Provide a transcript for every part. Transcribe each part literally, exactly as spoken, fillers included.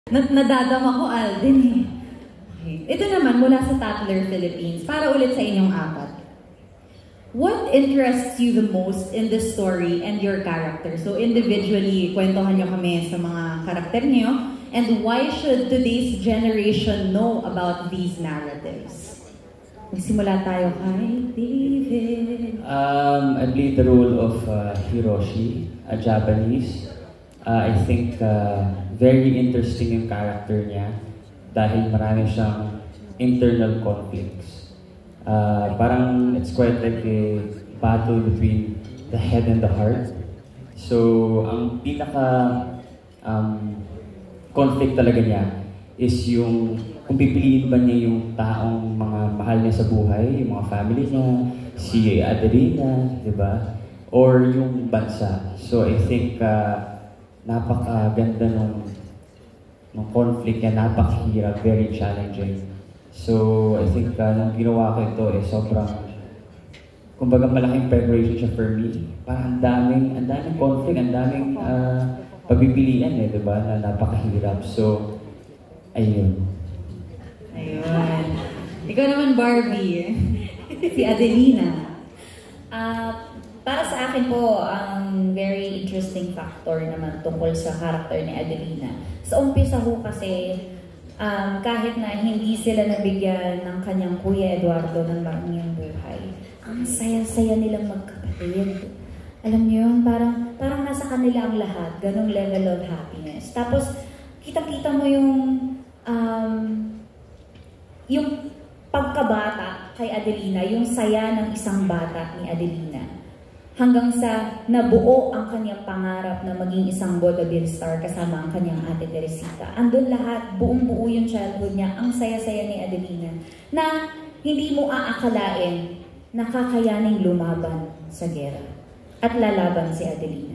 Nadadama ko, Alden eh. Okay. Ito naman mula sa Tatler Philippines, para ulit sa inyong apat. What interests you the most in the story and your character? So individually, kwentuhan nyo kami sa mga karakter nyo, and why should today's generation know about these narratives? Magsimula tayo kay David. Um, I played the role of uh, Hiroshi, a Japanese. Uh, I think uh, very interesting yung character niya dahil marami siyang internal conflicts. Uh, parang it's quite like a battle between the head and the heart. So, ang pinaka um, conflict talaga niya is yung kung pipiliin ba niya yung taong mga mahal niya sa buhay, yung mga family niya, si Adelina, di ba? Or yung bansa. So, I think uh, napakaganda nung, nung conflict niya, napakahirap, very challenging. So, I think uh, nung ginawa ko ito, eh, sobrang, kumbaga malaking preparation siya for me. Parang ang daming, ang daming conflict, ang daming uh, pagpipilian eh, diba, na napakahirap. So, ayun. Ayun. Ikaw naman, Barbie. Si Adelina. Uh, para sa akin po, ang very interesting factor naman tungkol sa character ni Adelina. Sa umpisa ho kasi, um, kahit na hindi sila nabigyan ng kanyang Kuya Eduardo ng maraming buhay, ang saya-saya nilang magkapatid. Alam niyo yun, parang, parang nasa kanila ang lahat, ganong level of happiness. Tapos, kitang-kita mo yung, um, yung pagkabata kay Adelina, yung saya ng isang bata ni Adelina. Hanggang sa nabuo ang kanyang pangarap na maging isang vaudeville star kasama ang kanyang ate Teresita. Andun lahat, buong-buo yung childhood niya, ang saya-saya ni Adelina, na hindi mo aakalain na kakayaning lumaban sa gera. At lalaban si Adelina.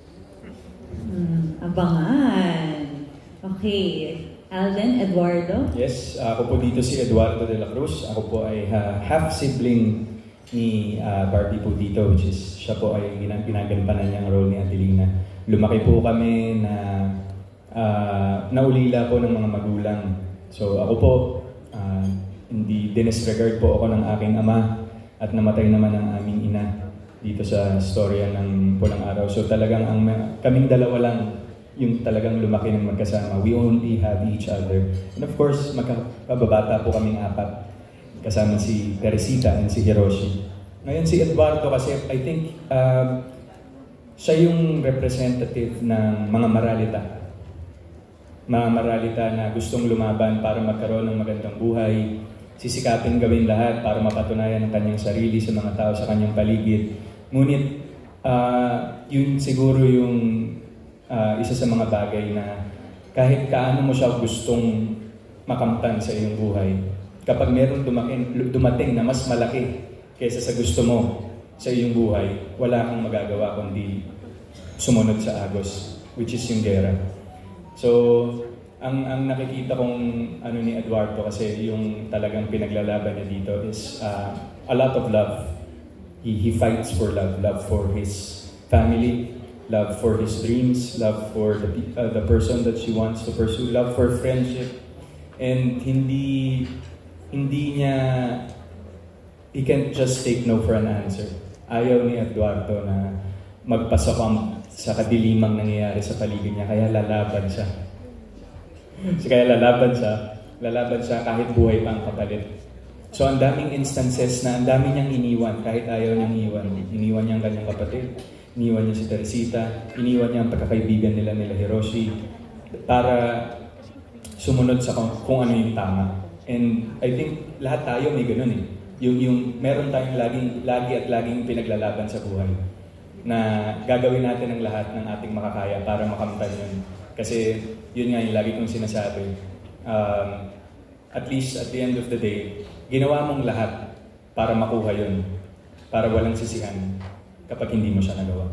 Hmm, abangan. Okay. Alden, Eduardo? Yes, ako po dito si Eduardo de la Cruz. Ako po ay uh, half-sibling ni uh, Barbie po dito, which is siya po ay ginagampanan niyang role ni Adelina. Lumaki po kami na uh, naulila po ng mga magulang. So ako po, uh, hindi dinisregard po ako ng aking ama at namatay naman ang aming ina dito sa storya ng Pulang Araw. So talagang ang kaming dalawa lang yung talagang lumaki ng magkasama. We only have each other. And of course, magkababata po kaming apat. Kasama si Teresita and si Hiroshi. Ngayon si Eduardo kasi I think uh, siya yung representative ng mga maralita. Mga maralita na gustong lumaban para magkaroon ng magandang buhay. Sisikapin gawin lahat para mapatunayan ang kanyang sarili sa mga tao sa kanyang paligid. Ngunit uh, yun siguro yung uh, isa sa mga bagay na kahit kaano mo siya gustong makamtan sa iyong buhay, kapag meron dumating, dumating na mas malaki kaysa sa gusto mo sa iyong buhay, wala kang magagawa kundi sumunod sa agos, which is yung gera. So, ang, ang nakikita kong ano ni Eduardo kasi yung talagang pinaglalaban niya dito is uh, a lot of love. He, he fights for love. Love for his family, love for his dreams, love for the, uh, the person that she wants to pursue, love for friendship. And hindi... Hindi niya, he can't just take no for an answer. Ayaw ni Eduardo na magpasakam sa kadilimang nangyayari sa paligid niya, kaya lalaban siya. So, kaya lalaban siya, lalaban siya kahit buhay pa ang kapalit. So ang daming instances na ang dami niyang iniwan, kahit ayaw niyang iniwan. Iniwan niya ang kanyang kapatid, iniwan niya si Teresita, iniwan niya ang pagkakaibigan nila nila Hiroshi, para sumunod sa kung, kung ano yung tama. And I think lahat tayo may ganun eh. Yung, yung meron tayong laging, lagi at laging pinaglalaban sa buhay. Na gagawin natin ang lahat ng ating makakaya para makamtan yun. Kasi yun nga yung lagi kong sinasabi. Um, at least at the end of the day, ginawa mong lahat para makuha yun. Para walang sisihan kapag hindi mo siya nagawa.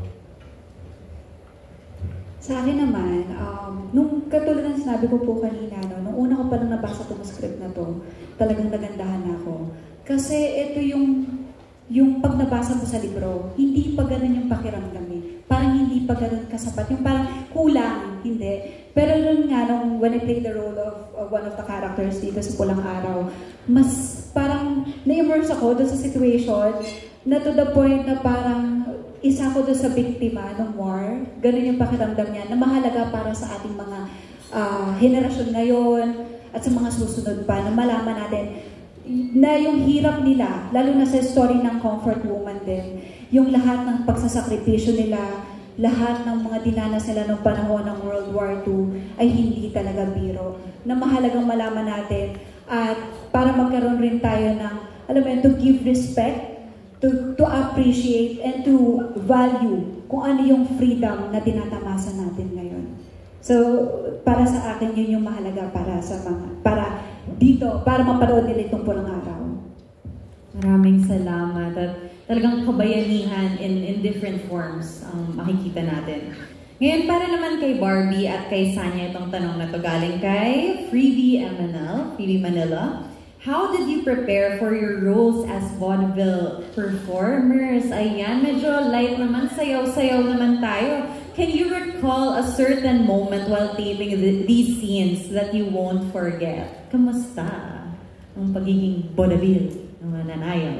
Sa akin naman, um, nung katulad ng sinabi ko po kanina, no, nung una ko pa lang nabasa itong script na to, talagang nagandahan ako. Kasi ito yung, yung pag nabasa mo sa libro, hindi pa ganun yung pakiramdam eh. parang hindi pa ganun kasapat. Yung parang kulang, hindi. Pero nun nga, nung, when I played the role of, of one of the characters dito sa Pulang Araw, mas parang na-immerse ako doon sa situation na to the point na parang isa ko doon sa biktima ng war. Ganun yung pakiramdam niya na mahalaga para sa ating mga uh, henerasyon ngayon at sa mga susunod pa na malaman natin na yung hirap nila, lalo na sa story ng Comfort Woman din, yung lahat ng pagsasakripisyo nila, lahat ng mga dinanas nila noong panahon ng World War Two ay hindi talaga biro. Na mahalagang malaman natin at para magkaroon rin tayo ng, alam mo yun, to give respect, to, to appreciate, and to value kung ano yung freedom na tinatamasa natin ngayon. So, para sa akin, yun yung mahalaga para sa mga, para dito, para mapanood nila itong Pulang Araw. Maraming salamat. At talagang kabayanihan in, in different forms ang um, makikita natin. Ngayon, para naman kay Barbie at kay Sanya itong tanong na to galing kay Freebie M N L, Freebie Manila. How did you prepare for your roles as vaudeville performers? Ayan, medyo light naman, sayaw-sayaw naman tayo. Can you recall a certain moment while taping the, these scenes that you won't forget? Kamusta ang pagiging vaudeville ng mananayaw?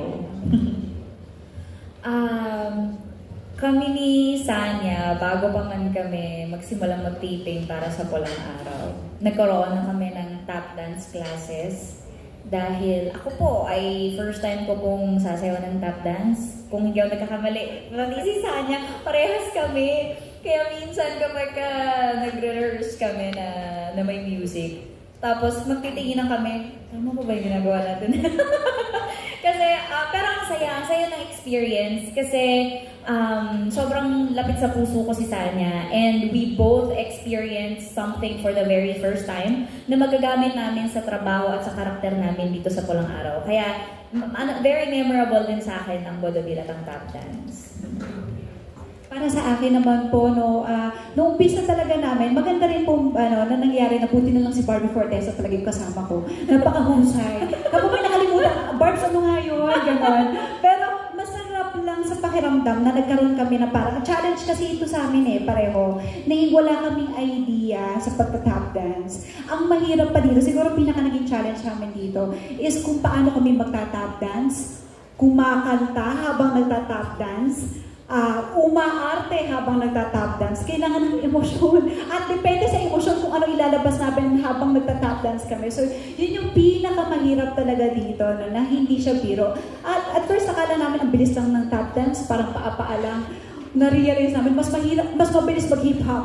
um, kami ni Sanya, bago pa man kami magsimulang mag-taping para sa Pulang Araw, nagkaroon na kami ng tap dance classes. Dahil ako po ay first time ko pong sasayaw ng tap dance. Kung hindi ako nagkakamali, pati si Sanya, parehas kami. Kaya minsan kapag uh, nagre-rehearse kami na, na may music, tapos magtitinginan kami, tama ba ba yung ginagawa natin? Kasi, uh, pero ang saya, ang saya ng experience kasi um, sobrang lapit sa puso ko si Sanya and we both experienced something for the very first time na magagamit namin sa trabaho at sa karakter namin dito sa Pulang Araw. Kaya, very memorable din sa akin ang vaudeville at ang tap dance. Para sa akin naman po, no, uh, noong umpisa talaga namin, maganda rin po ano, na nangyari na buti na lang si Barbie Fortesa talaga yung kasama ko. Napakahusay. Kapag may nakalimutan, Barbs, ano nga yun? Ganon. Pero masarap lang sa pakiramdam na nagkaroon kami na parang challenge kasi ito sa amin eh, pareho. Na wala kaming idea sa pagta-tap dance. Ang mahirap pa dito, siguro pinaka naging challenge namin dito, is kung paano kami magta-tap dance, kumakanta habang nagta-tap dance, Uh, umaarte habang nagta-tap dance. Kailangan ng emosyon. At depende sa emosyon kung ano ilalabas namin habang nagta-tap dance kami. So, yun yung pinakamahirap talaga dito, no, na hindi siya biro. At at first, akala namin ang bilis lang ng tap dance, parang paa-paa lang. Na-realize namin, mas mahirap, mas mabilis mag-hip-hop.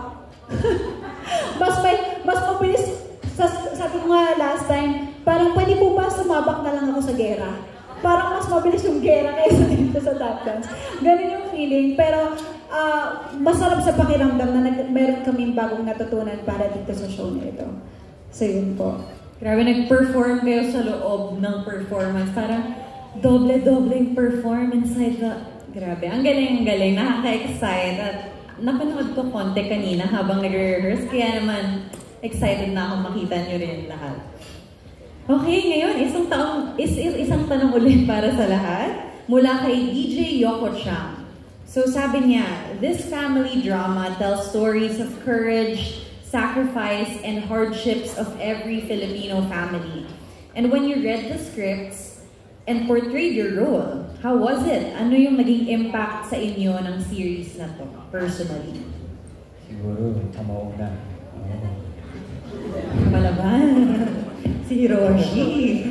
mas, may, mas mabilis, sa, sabi ko nga last time, parang pwede po ba sumabak na lang ako sa gera? Parang mas mabilis yung gera kaysa dito sa tap dance. Ganun yung feeling. Pero uh, masarap sa pakiramdam na nag meron kaming bagong natutunan para dito sa show na ito. So yun po. Grabe, nag-perform kayo sa loob ng performance. Parang doble-dobleng perform inside the... Grabe, ang galing, ang galing. Nakaka-excite. At napanood ko konti kanina habang nag-rehearse. Kaya naman, excited na akong makita nyo rin lahat. Okay, ngayon, isang, taong, is, is, isang tanong ulit para sa lahat. Mula kay D J Yoko Chang. So sabi niya, this family drama tells stories of courage, sacrifice, and hardships of every Filipino family. And when you read the scripts and portrayed your role, how was it? Ano yung naging impact sa inyo ng series na to, personally? Siguro, amauna. Oh. Malaban. Si Hiroshi.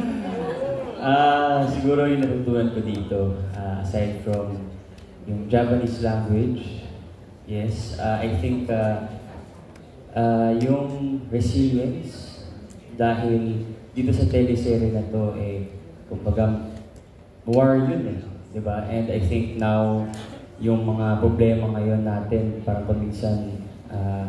Uh, siguro yung natutunan ko dito, uh, aside from yung Japanese language, yes, uh, I think uh, uh, yung resilience, dahil dito sa teleserye na to, eh, kumbaga, war yun eh, di ba? And I think now, yung mga problema ngayon natin, parang paminsan, uh,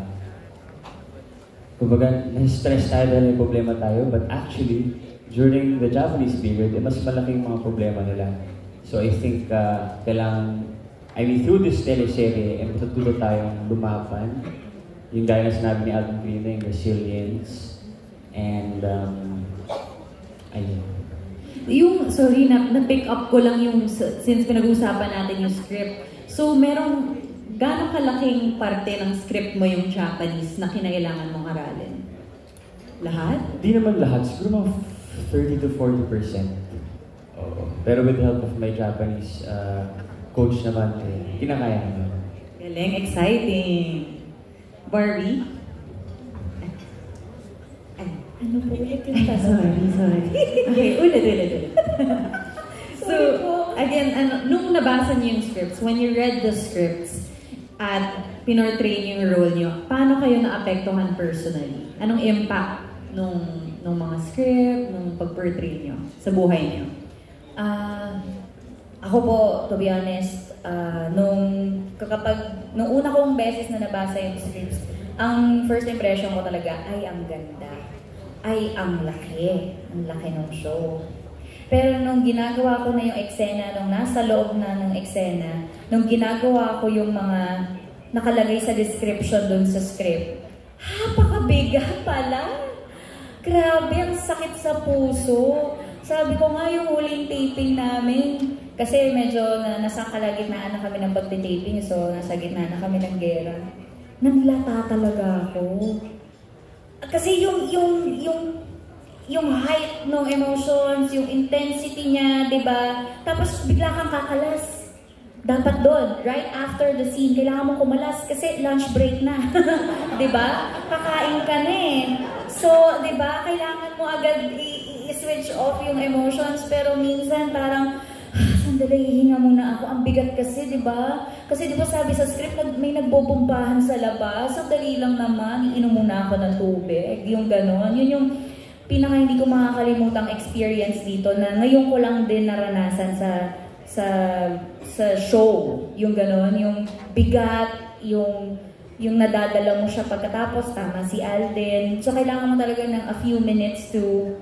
kumbaga, na-stress tayo dahil may problema tayo, but actually, during the Japanese period, eh, mas malaking mga problema nila. So I think, uh, kailangan, I mean, through this teleserye, eh, matututo tayong lumaban. Yung gaya na sinabi ni Alvin Green, yung resilience, and, um, ayun. Yung, sorry, na, na-pick up ko lang yung, since pinag-uusapan natin yung script. So, merong gaano kalaking parte ng script mo yung Japanese na kinailangan mong aralin? Lahat? Di naman lahat. Siguro mga thirty to forty percent. Oo. Pero with the help of my Japanese uh, coach naman, eh, kinakaya naman. Galing, exciting. Barbie? Ay, Ano po ulit yung ay, tanong? sorry, sorry. Okay, ulit, ulit, ulit. So, Sorry po. again, ano, nung nabasa niyo yung scripts, when you read the scripts at pinortray niyo yung role niyo, paano kayo naapektuhan personally? Anong impact nung, nung mga script, nung pag-portray niyo sa buhay niyo? Ah, ako po, to be honest, ah, nung kapag nung una kong beses na nabasa yung scripts, ang first impression ko talaga ay ang ganda. Ay ang laki, ang laki ng show. Pero nung ginagawa ko na yung eksena, nung nasa loob na ng eksena, nung ginagawa ko yung mga nakalagay sa description dun sa script, napakabigat pala. Grabe, ang sakit sa puso. Sabi ko nga yung huling taping namin, kasi medyo na, nasa kalagitnaan na kami ng pagtitaping, so nasa gitna na kami ng gera. Nanlata talaga ako. Kasi yung, yung, yung, yung height ng emotions, yung intensity niya, di ba? Tapos bigla kang kakalas. Dapat doon, right after the scene, kailangan mong kumalas kasi lunch break na. Di ba? Kakain ka na eh. So, di ba, kailangan mo agad i-switch off yung emotions, pero minsan parang, ah, sandali, hihinga muna ako. Ang bigat kasi, di ba? Kasi di ba sabi sa script, may nagbobombahan sa labas. Sandali lang naman, iinom muna ako ng tubig. Yung ganon. Yun yung pinaka hindi ko makakalimutang experience dito na ngayon ko lang din naranasan sa sa sa show. Yung ganon, yung bigat, yung yung nadadala mo siya pagkatapos, tama si Alden. So kailangan mo talaga ng a few minutes to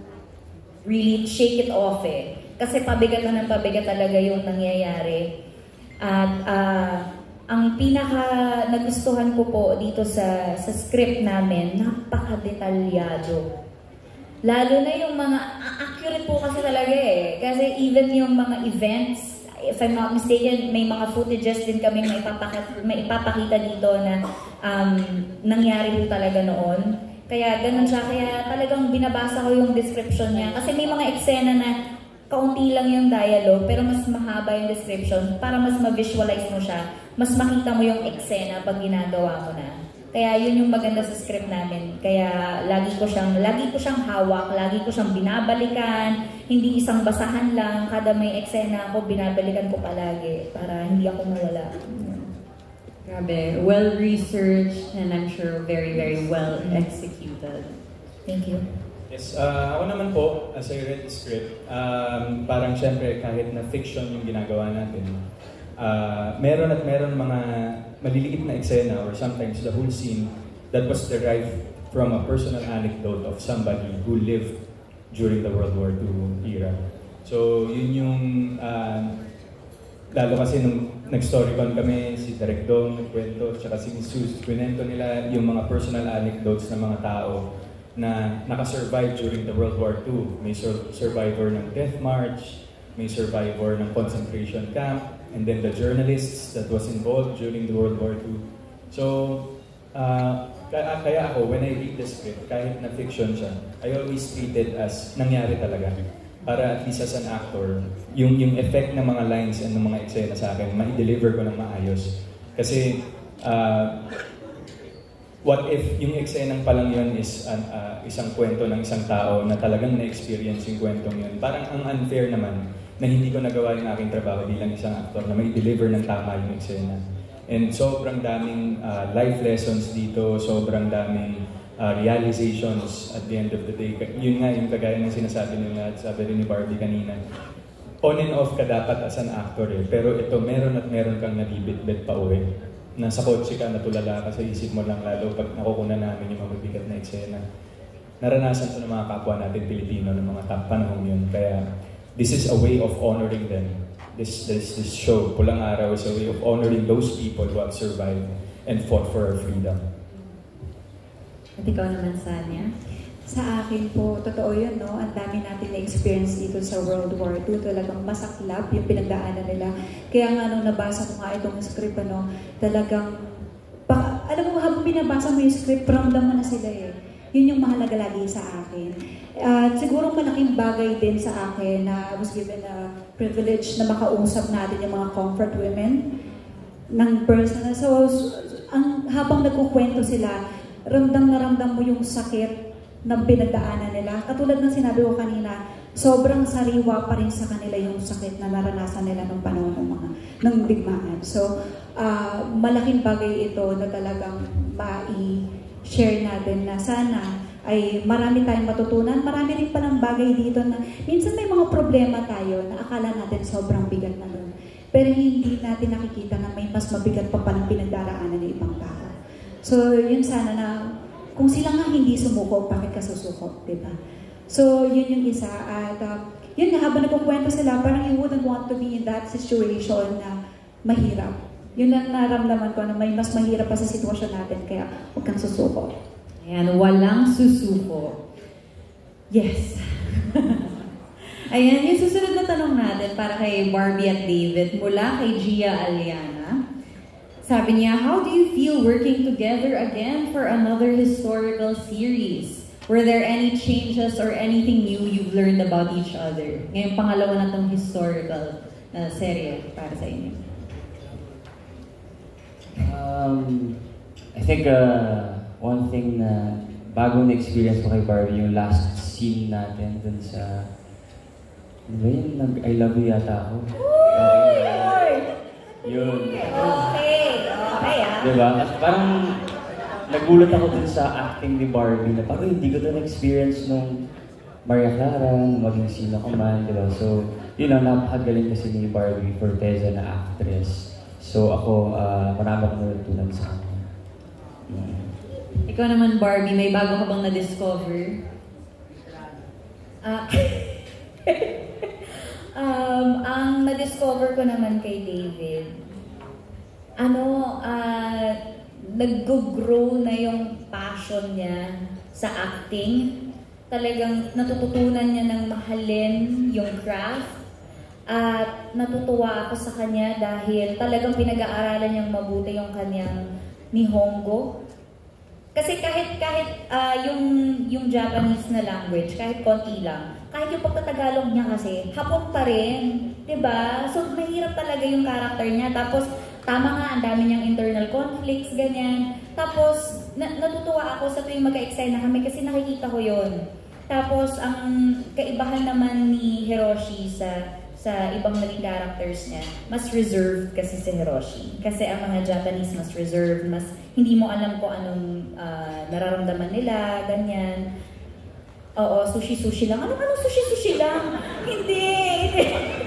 really shake it off eh. Kasi pabigat na ng pabigat talaga yung nangyayari. At uh, ang pinaka nagustuhan ko po dito sa sa script namin, napaka-detalyado. Lalo na yung mga, accurate po kasi talaga eh. Kasi even yung mga events, if I'm not mistaken, may mga footages din kami may ipapakita, may ipapakita dito na um, nangyari po talaga noon. Kaya ganun siya, kaya talagang binabasa ko yung description niya. Kasi may mga eksena na kaunti lang yung dialogue, pero mas mahaba yung description para mas ma-visualize mo siya, mas makita mo yung eksena pag ginagawa mo na. Kaya yun yung maganda sa script namin. Kaya lagi ko siyang, lagi ko siyang hawak, lagi ko siyang binabalikan, hindi isang basahan lang, kada may eksena ako, binabalikan ko palagi para hindi ako mawala. Grabe, well-researched and I'm sure very, very well-executed. Thank you. Yes, uh, ako naman po, as I read the script, um, parang syempre kahit na fiction yung ginagawa natin, uh, meron at meron mga maliliit na eksena or sometimes the whole scene that was derived from a personal anecdote of somebody who lived during the World War Two era. So yun yung, uh, lalo kasi nung nag-storycon kami, si Direk Dong nagkwento, tsaka si Sus, kwento nila yung mga personal anecdotes ng mga tao na nakasurvive during the World War Two. May sur survivor ng Death March, may survivor ng concentration camp, and then the journalists that was involved during the World War Two. So, uh, kaya, kaya ako, when I read the script, kahit na fiction siya, I always treat it as nangyari talaga. Para at least as an actor, yung, yung effect ng mga lines and ng mga eksena sa akin, ma-deliver ko ng maayos. Kasi, uh, what if yung eksenang pa lang yun is an, uh, isang kwento ng isang tao na talagang na-experience yung kwentong yun. Parang ang unfair naman na hindi ko nagawa yung aking trabaho bilang isang actor na may deliver ng tama yung eksena. And sobrang daming uh, life lessons dito, sobrang daming uh, realizations at the end of the day. Yun nga yung kagaya ng sinasabi nila at sabi rin ni Barbie kanina. On and off ka dapat as an actor eh, pero ito meron at meron kang nabibit-bit pa uwi. Nasa kotse ka, natulala ka sa isip mo lang lalo pag nakukunan namin yung mga bigat na eksena. Naranasan ito ng mga kapwa natin Pilipino ng mga top panahon yun. Kaya this is a way of honoring them. This, this, this show, Pulang Araw, is a way of honoring those people who have survived and fought for our freedom. At ikaw naman, Sanya? Sa akin po, totoo yun, no? Ang dami natin na-experience dito sa World War Two. Talagang masaklap yung pinagdaanan nila. Kaya nga nung nabasa ko nga itong script, ano, talagang, pa, alam mo, habang binabasa mo yung script, ramdam mo na sila eh. Yun yung mahalaga lagi sa akin. At uh, siguro malaking bagay din sa akin na I was given a privilege na makausap natin yung mga comfort women ng personal. So, ang, habang nagkukwento sila, ramdam na ramdam mo yung sakit ng pinagdaanan nila. Katulad ng sinabi ko kanina, sobrang sariwa pa rin sa kanila yung sakit na naranasan nila nung panahon ng mga ng digmaan. So, uh, malaking bagay ito na talagang mai-share natin na sana ay marami tayong matutunan. Marami rin pa ng bagay dito na minsan may mga problema tayo na akala natin sobrang bigat na doon. Pero hindi natin nakikita na may mas mabigat pa palang pinagdaraanan ng ibang tao. So, yun sana na kung sila nga hindi sumuko, bakit ka susuko, diba? So, yun yung isa. At uh, yun nga, habang nagkukwento sila, parang you wouldn't want to be in that situation na mahirap. Yun ang naramdaman ko na may mas mahirap pa sa sitwasyon natin, kaya huwag kang susuko. Ayan, walang susuko. Yes. Ayan, yung susunod na tanong natin para kay Barbie at David mula kay Gia Aliana. Sabi niya, how do you feel working together again for another historical series? Were there any changes or anything new you've learned about each other? Ngayong pangalawa na itong historical uh, serye para sa inyo. Um, I think uh, one thing na bagong na-experience ko kay Barbie, yung last scene natin dun sa... Ano ba yun? Nag-I love you yata ako. Uy! Yun. Okay. Okay, ah. Diba? At parang nagulat ako dun sa acting ni Barbie na parang hindi ko ito na-experience nung Maria Clara, nung maging sino ko man, diba? So, yun ang napakagaling kasi ni Barbie Forteza na actress. So ako, uh, marami akong natutunan sa kanya. Yeah. Ikaw naman, Barbie, may bago ka bang na-discover? Ah... Um, ang na-discover ko naman kay David, ano, uh, nag-grow na yung passion niya sa acting. Talagang natututunan niya ng mahalin yung craft. At natutuwa ako sa kanya dahil talagang pinag-aaralan niyang mabuti yung kanyang Nihongo. Kasi kahit kahit uh, yung yung Japanese na language, kahit konti lang, kahit yung pagtatagalog niya kasi, hapon pa rin, 'di ba? So mahirap talaga yung character niya. Tapos tama nga, ang dami niyang internal conflicts, ganyan. Tapos na natutuwa ako sa tuwing magka-excite na kami kasi nakikita ko 'yon. Tapos ang kaibahan naman ni Hiroshi sa sa ibang naging characters niya, mas reserved kasi si Hiroshi. Kasi ang mga Japanese mas reserved, mas hindi mo alam kung anong uh, nararamdaman nila, ganyan. Oo, sushi-sushi lang. Ano anong sushi-sushi lang? Hindi! hindi.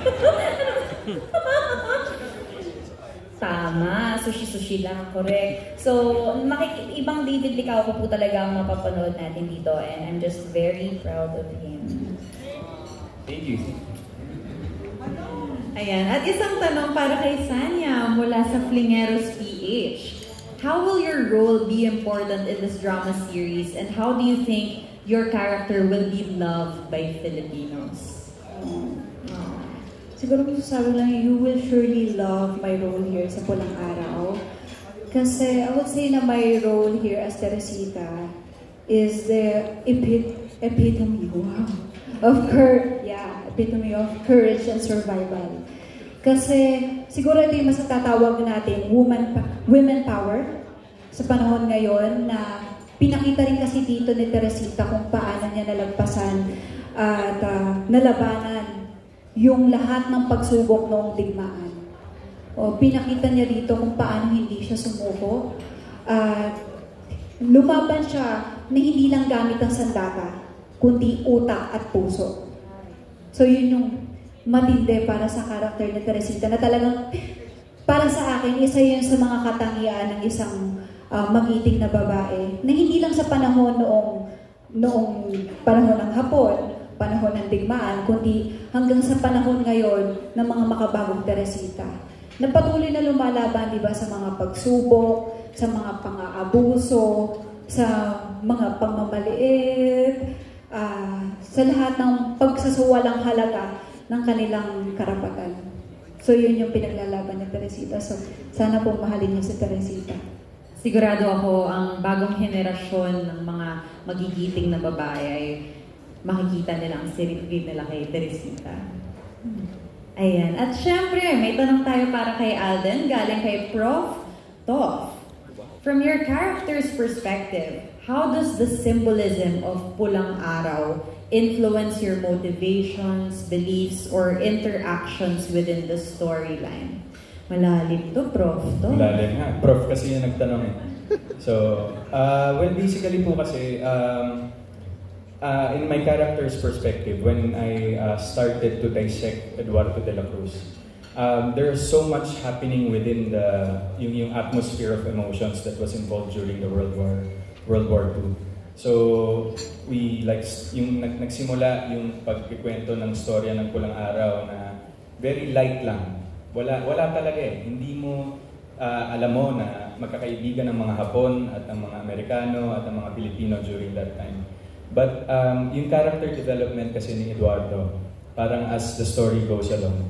Tama, sushi-sushi lang, correct. So, makik ibang David Licao ko po talaga ang mapapanood natin dito and I'm just very proud of him. Thank you. Ayan, at isang tanong para kay Sanya mula sa Flingeros P H. How will your role be important in this drama series and how do you think your character will be loved by Filipinos? Oh. Oh. Siguro kung sasabi lang, you will surely love my role here sa Pulang Araw. Kasi I would say na my role here as Teresita is the epit epitome, wow, of courage, yeah, epitome of courage and survival. Kasi siguro ito yung mas natatawag natin woman, women power sa panahon ngayon na pinakita rin kasi dito ni Teresita kung paano niya nalagpasan at uh, nalabanan yung lahat ng pagsubok noong digmaan. O, pinakita niya dito kung paano hindi siya sumuko. At uh, lumaban siya na hindi lang gamit ang sandata, kundi utak at puso. So yun yung matindi para sa karakter ni Teresita na talagang para sa akin, isa yun sa mga katangian ng isang uh, magiting na babae na hindi lang sa panahon noong, noong panahon ng Hapon, panahon ng digmaan, kundi hanggang sa panahon ngayon ng mga makabagong Teresita. Na patuloy na lumalaban, di ba, sa mga pagsubok, sa mga pang-aabuso, sa mga pagmamaliit, uh, sa lahat ng pagsasawalang halaga ng kanilang karapatan. So yun yung pinaglalaban ni Teresita. So sana po mahalin niyo si Teresita. Sigurado ako ang bagong henerasyon ng mga magigiting na babae ay makikita nila ang sarili nila kay Teresita. Ayan. At syempre, may tanong tayo para kay Alden, galing kay Prof Toff. From your character's perspective, how does the symbolism of Pulang Araw influence your motivations, beliefs, or interactions within the storyline? Malalim to, Prof to. Malalim nga. Prof kasi yung nagtanong eh. So, uh, well, basically po kasi, um, uh, in my character's perspective, when I uh, started to dissect Eduardo de la Cruz, um, there's so much happening within the yung, yung atmosphere of emotions that was involved during the World War World War Two. So, we like, yung nag, nagsimula yung pagkikwento ng storya ng Pulang Araw na very light lang. Wala, wala talaga eh. Hindi mo uh, alam mo na magkakaibigan ng mga Hapon at ang mga Amerikano at ang mga Pilipino during that time. But um, yung character development kasi ni Eduardo, parang as the story goes along,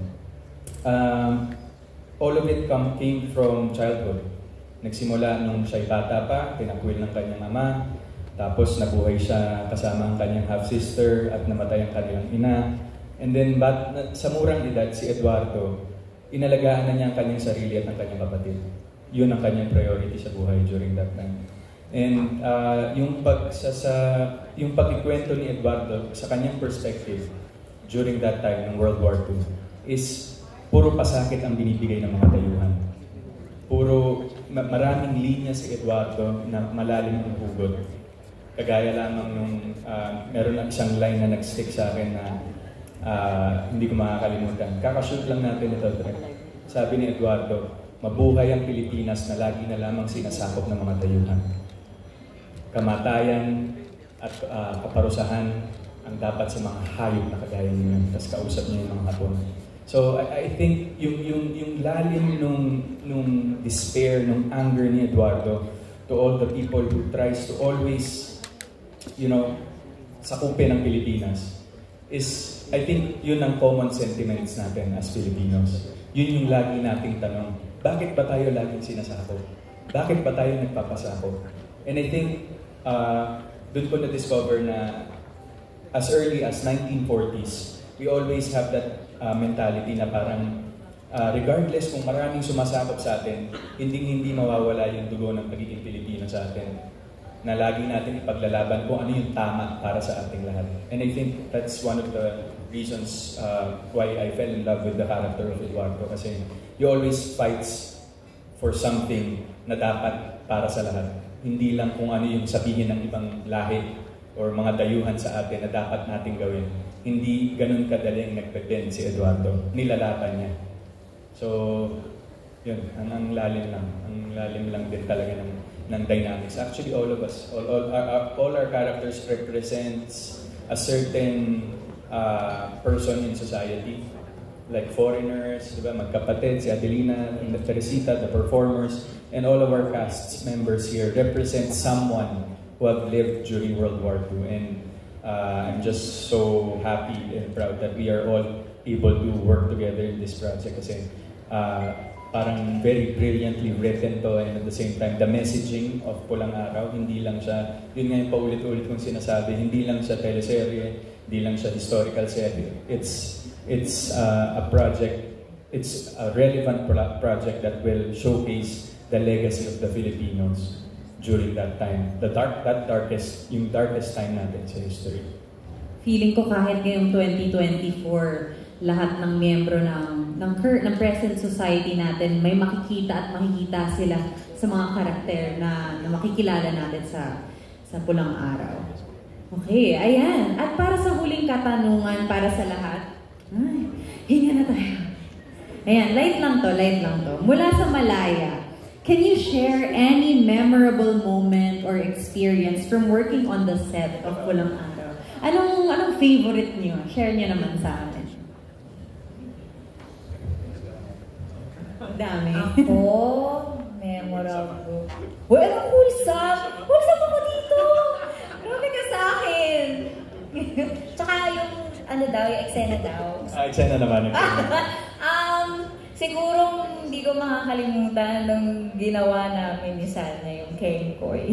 um, all of it come, came from childhood. Nagsimula nung siya'y bata pa, tinakwil ng kanyang ama, tapos nabuhay siya kasama ang kanyang half-sister at namatay ang kanyang ina. And then bat, sa murang edad, si Eduardo, inalagaan na niya ang kanyang sarili at ang kanyang kapatid. Yun ang kanyang priority sa buhay during that time. And uh, yung pag sa, sa yung pagkikwento ni Eduardo sa kanyang perspective during that time ng World War Two is puro pasakit ang binibigay ng mga dayuhan. Puro maraming linya si Eduardo na malalim ang hugot. Kagaya lamang nung uh, meron na isang line na nag-stick sa akin na Uh, hindi ko makakalimutan. Kakashoot lang natin ito, Dre. Sabi ni Eduardo, mabuhay ang Pilipinas na lagi na lamang sinasakop ng mga dayuhan. Kamatayan at uh, kaparusahan ang dapat sa mga hayop na kagaya niyo. Tapos kausap niya yung mga Hapon. So, I, I think yung, yung, yung lalim nung, nung despair, nung anger ni Eduardo to all the people who tries to always, you know, sakupin ang Pilipinas is, I think, yun ang common sentiments natin as Filipinos. Yun yung lagi nating tanong, bakit ba tayo laging sinasakop? Bakit ba tayo nagpapasakop? And I think, uh, dun ko na-discover na as early as nineteen forties, we always have that uh, mentality na parang uh, regardless kung maraming sumasakop sa atin, hindi-hindi mawawala yung dugo ng pagiging Pilipino sa atin. Na lagi natin ipaglalaban kung ano yung tama para sa ating lahat. And I think that's one of the reasons uh, why I fell in love with the character of Eduardo. Kasi he always fights for something na dapat para sa lahat. Hindi lang kung ano yung sabihin ng ibang lahi or mga dayuhan sa atin na dapat nating gawin. Hindi ganun kadaling nagpe-bend si Eduardo. Nilalaban niya. So, yun, ang, ang lalim lang. Ang lalim lang din talaga ng ng dynamics. Actually, all of us, all, all, our, all our characters represents a certain uh, person in society. Like foreigners, diba? Magkapatid, si Adelina, and the Teresita, the performers, and all of our cast members here represent someone who have lived during World War Two. And uh, I'm just so happy and proud that we are all able to work together in this project kasi uh, parang very brilliantly written to, and at the same time, the messaging of Pulang Araw, hindi lang siya, yun nga yung paulit-ulit kong sinasabi, hindi lang siya teleserye, hindi lang siya historical serie. It's, it's uh, a project, it's a relevant pro project that will showcase the legacy of the Filipinos during that time. The dark, that darkest, yung darkest time natin sa history. Feeling ko kahit ngayong twenty twenty-four, lahat ng miyembro ng, ng, ng present society natin, may makikita at makikita sila sa mga karakter na, na makikilala natin sa, sa Pulang Araw. Okay, ayan. At para sa huling katanungan, para sa lahat, ay, hinga na tayo. Ayan, light lang to, light lang to. Mula sa Malaya, can you share any memorable moment or experience from working on the set of Pulang Araw? Anong, anong favorite niyo? Share niyo naman sa amin. Dami. Ako, memorable. Well, ang wholesome! Wholesome ako dito! ano daw, yung eksena daw. Ah, eksena naman. um, siguro hindi ko makakalimutan nung ginawa namin ni Sanya yung Kenkoy.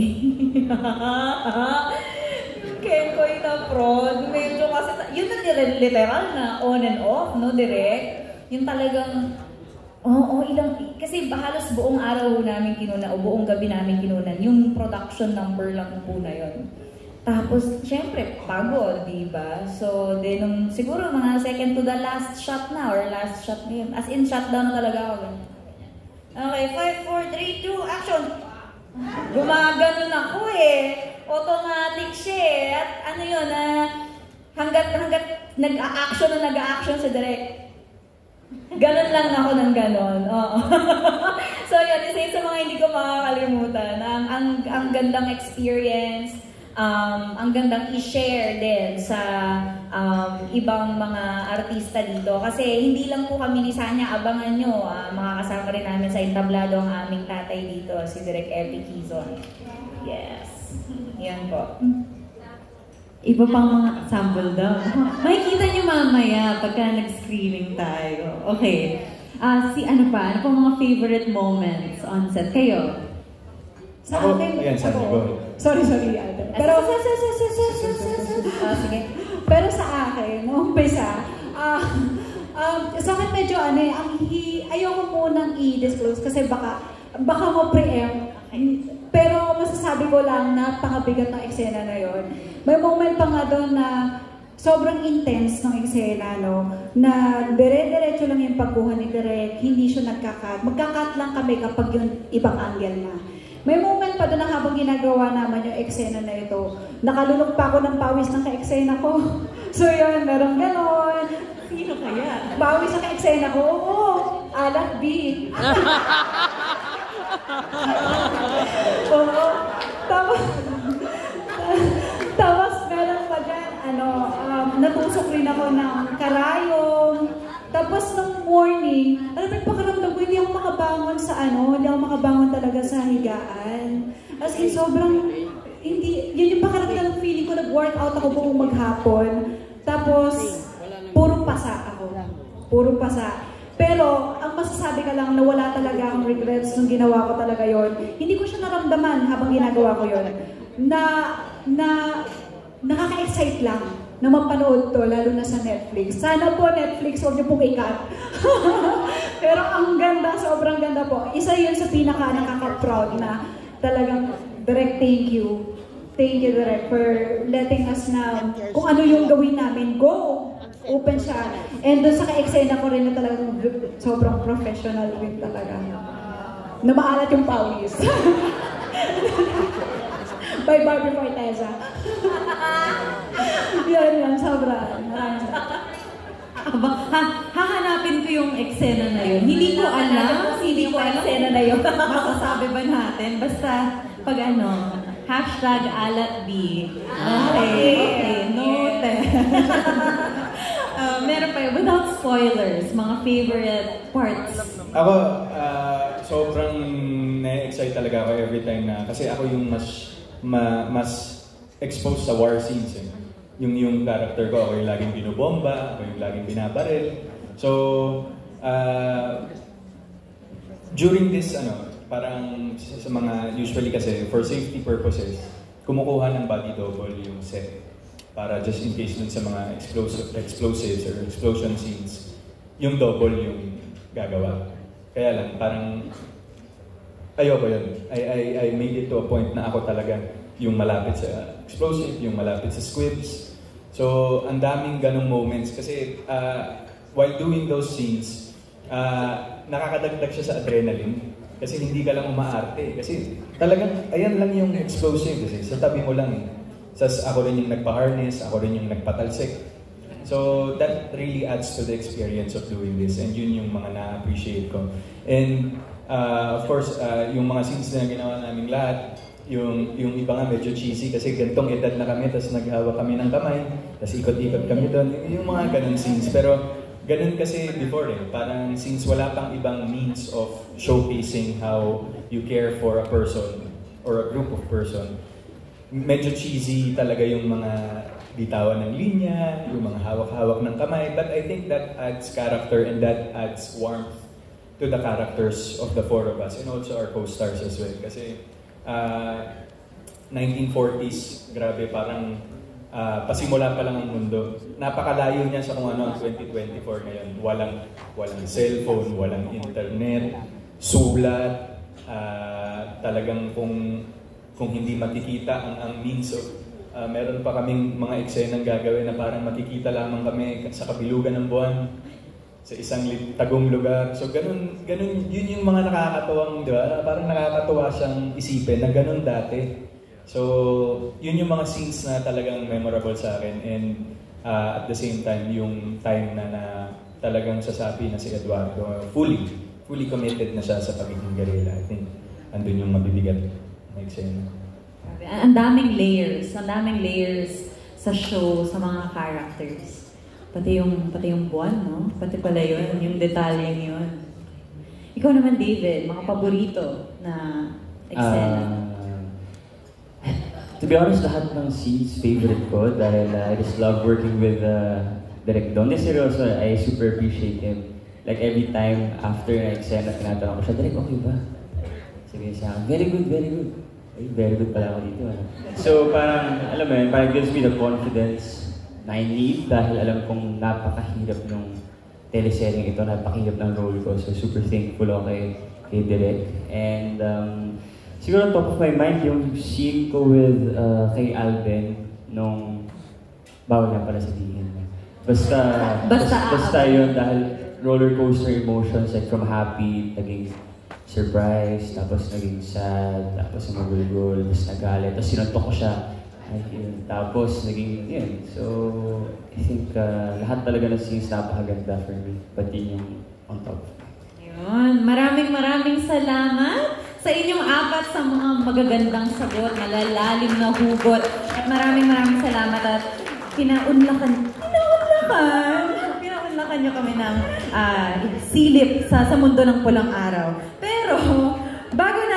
Yung Kenkoy na prod, medyo kasi, yun na literal na on and off, no, direct. Yung talagang, oo, oh, oh, ilang, kasi halos buong araw namin kinuna, o buong gabi namin kinunan, yung production number lang po na yun. Tapos, syempre, pagod, diba? So, then, nung, siguro mga second to the last shot na, or last shot na yun. As in, shutdown na talaga ako. Okay, five, four, three, two, action! Gumaganon ako eh. Automatic siya eh. At ano yun, ah, hanggat, hanggat nag-a-action na nag-a-action sa direct. Ganon lang ako ng ganon. Oo. So yun, isa yun sa mga hindi ko makakalimutan. Ang, ang, ang gandang experience, um, ang gandang i-share din sa um, ibang mga artista dito. Kasi hindi lang po kami ni Sanya, abangan nyo. Uh, makakasama rin namin sa entablado ang aming tatay dito, si Direk Epi Quizon. Yes. Yan po. Iba pang mga sample daw. Makikita niyo mamaya pagka nag-screening tayo. Okay. Uh, si ano pa? Ano pang mga favorite moments on set? Kayo? Sa ako, akin, ayan, Sanya, go ahead. Sorry, sorry, Alden. Pero, sige. Pero sa akin, noong umpisa, ah, um, sa akin medyo ano eh, ang hi, ayoko munang i-disclose kasi baka, baka mo-preempt. Pero masasabi ko lang na pangabigat ng eksena na yon. May moment pa nga doon na sobrang intense ng eksena, no? Na dire-diretso lang yung pagkuha ni Direk, hindi siya nagkakat. Magkakat lang kami kapag yung ibang angle na. May moment pa doon na habang ginagawa naman yung eksena na ito, nakalunok pa ako ng pawis ng ka-eksena ko. So yun, meron ganon. Sino kaya? Pawis sa ka-eksena ko, oo, alat B. Oo. Tapos, tapos meron pa dyan, ano, um, natusok rin ako ng karayom. Tapos nung morning, alam mo yung pakiramdam ko, hindi ako makabangon sa ano, hindi ako makabangon talaga sa higaan. As in, sobrang, hindi, yun yung pakiramdam ng feeling ko, nag-workout ako buong maghapon. Tapos, puro pasa ako. Puro pasa. Pero, ang masasabi ka lang na wala talaga akong regrets nung ginawa ko talaga yon. Hindi ko siya naramdaman habang ginagawa ko yon. Na, na, nakaka-excite lang na mapanood to, lalo na sa Netflix. Sana po Netflix, huwag niyo pong i-cut. Pero ang ganda, sobrang ganda po. Isa yun sa pinaka nakaka-proud na talagang, Direk, thank you. Thank you, Direk, for letting us na kung ano yung gawin namin. Go! Open siya. And doon sa ka-eksena ko rin na talagang sobrang professional rin talaga. Na maalat yung pawis. By Barbie Forteza. Yan, yan, sobra. Maraming Aba, ha, hahanapin ko yung eksena na yun. Hindi ko alam, hindi ko alam eksena na yun. Masasabi ba natin? Basta, pag ano, hashtag alat B. Okay, okay, noted. uh, meron pa yun, without spoilers, mga favorite parts. Ako, uh, sobrang na-excite talaga ako every time na, kasi ako yung mas, ma, mas exposed sa war scenes eh. Yung yung character ko, ako yung laging binubomba, ako yung laging binabaril. So, uh, during this, ano, parang sa mga, usually kasi, for safety purposes, kumukuha ng body double yung set. Para just in case dun sa mga explosive, explosives or explosion scenes, yung double yung gagawa. Kaya lang, parang, ayoko yun. I, I, I made it to a point na ako talaga yung malapit sa explosive, yung malapit sa squibs. So, ang daming ganong moments. Kasi, uh, while doing those scenes, uh, nakakadagdag siya sa adrenaline. Kasi hindi ka lang umaarte. Kasi talagang, ayan lang yung explosive. Kasi sa tabi mo lang eh. Sas, ako rin yung nagpa-harness, ako rin yung nagpatalsik. So, that really adds to the experience of doing this. And yun yung mga na-appreciate ko. And, uh, of course, uh, yung mga scenes na ginawa namin lahat, Yung, yung iba nga medyo cheesy kasi gantong edad na kami, tapos naghawak kami ng kamay, tapos ikot-ikot kami doon. Yung mga ganun scenes. Pero ganun kasi before eh. Parang since wala pang ibang means of showcasing how you care for a person or a group of person, medyo cheesy talaga yung mga bitawan ng linya, yung mga hawak-hawak ng kamay. But I think that adds character and that adds warmth to the characters of the four of us and also our co-stars as well. Kasi uh, nineteen forties, grabe, parang uh, pasimula pa lang ang mundo. Napakalayo niya sa kung ano ang twenty twenty-four ngayon. Walang, walang cellphone, walang internet, sulat, uh, talagang kung, kung hindi makikita ang, ang means of Uh, meron pa kaming mga eksenang gagawin na parang makikita lamang kami sa kabilugan ng buwan sa isang tagong lugar. So ganun, ganun yun yung mga nakakatawang, di ba? Parang nakakatawa siyang isipin na ganun dati. So yun yung mga scenes na talagang memorable sa akin and uh, at the same time yung time na, na talagang sasabi na si Eduardo fully, fully committed na siya sa pagiging Garela. I think andun yung mabibigat na eksena. Ang daming layers, ang daming layers sa show, sa mga characters. Pati yung, pati yung buwan, no? Pati pala yun, yung detalyeng yun. Ikaw naman, David, mga paborito na eksena? Uh, to be honest, lahat ng scenes favorite ko dahil uh, I just love working with uh, Direk Don. Seryoso, I super appreciate him. Like every time after na eksena, tinatanong ko siya, Direk, okay ba? Sabi siya, very good, very good. Ay, very good pala ako dito. Ah. So parang, alam mo yun, parang gives me the confidence na I need dahil alam kong napakahirap ng teleserye ito, napakahirap ng role ko. So super thankful ako kay, kay Direk. And um, siguro on top of my mind, yung scene ko with uh, kay Alvin nung bawal na pala sabihin. Basta, basta, basta yun dahil roller coaster emotions like from happy, naging surprise, tapos naging sad, tapos nagulgul, tapos nagalit, tapos sinuntok ko siya. Ay, yun. Tapos naging, yun. So, I think uh, lahat talaga ng scenes napakaganda for me, pati yung on top. Yun. Maraming maraming salamat sa inyong apat sa mga magagandang sagot, malalalim na hugot. At maraming maraming salamat at pinaunlakan, pinaunlakan, pinaunlakan niyo kami ng uh, silip sa, sa mundo ng pulang araw. Pero, bago